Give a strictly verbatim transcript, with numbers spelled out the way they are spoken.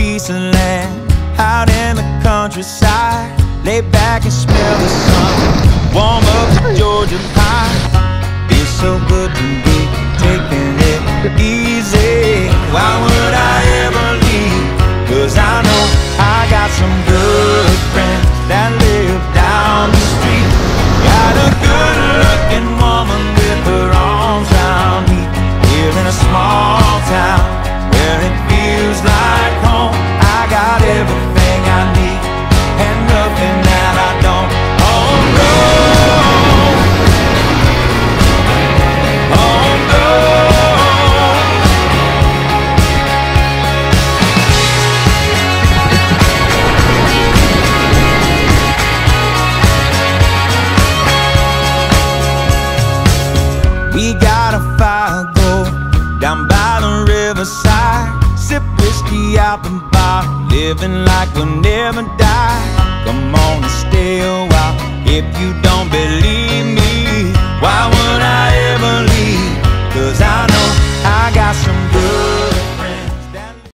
piece of land out in the countryside. Lay back and smell the sun, warm up the Georgia pie. Feels so good to be taking it easy. Why would I ever leave? Cause I know I got some good friends that live down the street. Got a good looking woman with her arms round me, here in a small town where it feels like home. I got everything I need and nothing that I don't. Oh no, oh no. We got a fire go down by the riverside, sip whiskey out the bar, living like we'll never die. Come on and stay a while if you don't believe